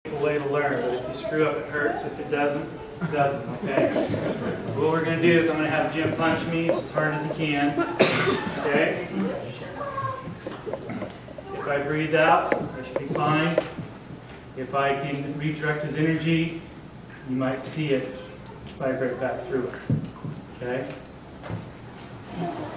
way to learn, but if you screw up, it hurts. If it doesn't, it doesn't, okay? What we're going to do is I'm going to have Jim punch me as hard as he can, okay? If I breathe out, I should be fine. If I can redirect his energy, you might see it vibrate back through it, okay?